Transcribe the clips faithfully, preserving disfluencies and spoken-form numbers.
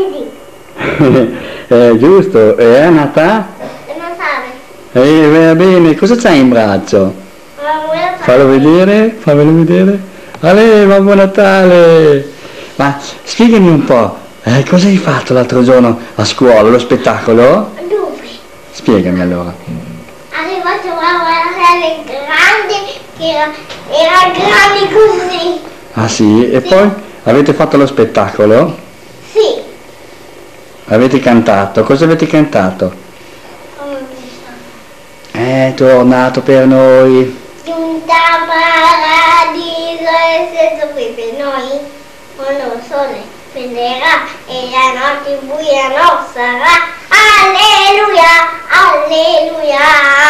così. Eh, giusto, e è nata? E non sabe. Eh, va bene, cosa c'hai in braccio? Fallo vedere, fammelo vedere. Ale, Babbo Natale! Ma spiegami un po', eh, cosa hai fatto l'altro giorno a scuola, lo spettacolo? Dove? Spiegami allora. Arrivato Babbo Natale grande, che era, era grande così. Ah sì? E Sì. poi avete fatto lo spettacolo? Sì. Avete cantato? Cosa avete cantato? Come mi sa? È tornato per noi. Giunta paradiso e senza qui per noi, quando il sole spenderà e la notte buia non sarà. Alleluia, alleluia.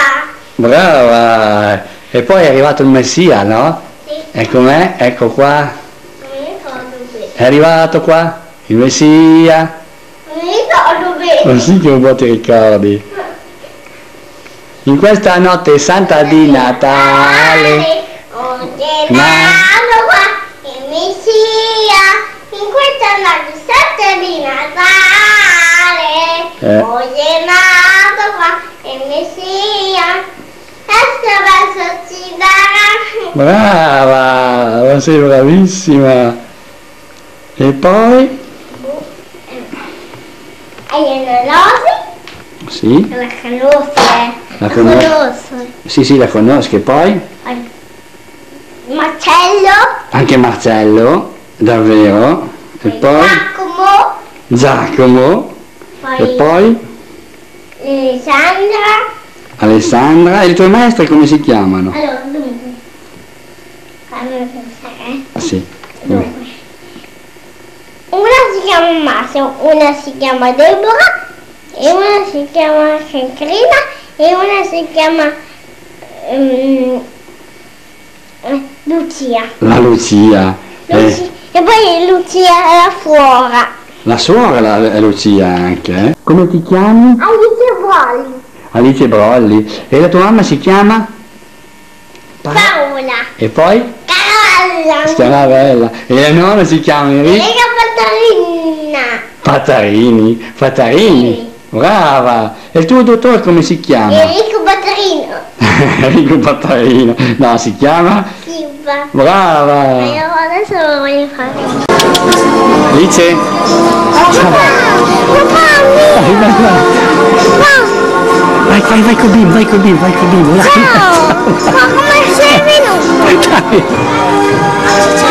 Brava! E poi è arrivato il Messia, no? Sì, E com'è? Ecco qua. non mi ricordo bene. È arrivato qua il Messia. Non mi ricordo bene. Ma sì che un po' ti ricordi. In questa notte santa di Natale. Oggi è nato qua il Messia, in questa notte santa di Natale. Eh. Oggi è nato qua il Messia, questo verso ci darà. Brava, ma sei bravissima. E poi? E le rose? Sì, La conosco. La conosco. conosco. sì, sì, la conosco. E poi? Marcello. Anche Marcello, davvero. E poi? Giacomo. Giacomo. E Poi poi? Alessandra. Alessandra. E le tue maestre come si chiamano? Allora, dunque, fammi pensare. Ah, sì. Dunque, una si chiama Massimo, una si chiama Deborah, e una si chiama Caterina, e una si chiama um, Lucia. La Lucia. Eh, Luci- E poi Lucia la suora. la suora la, è Lucia anche. Eh? Come ti chiami? Alice Brolli. Alice Brolli. E la tua mamma si chiama? Pa- Paola. E poi? Caralla. Si chiama Bella. E la nonna si chiama Enrico? Lega Patarina. Patarini. Patarini. Brava. E il tuo dottore come si chiama? Enrico Patarino. Enrico Patarino. No, si chiama? Silva. Brava. Allora adesso lo voglio fare. Alice? Papà! Vai, vai, vai. Vai, vai, vai col bimbo, vai col bimbo, vai col bimbo. Dai. Ciao! Ma come sei venuto? Dai.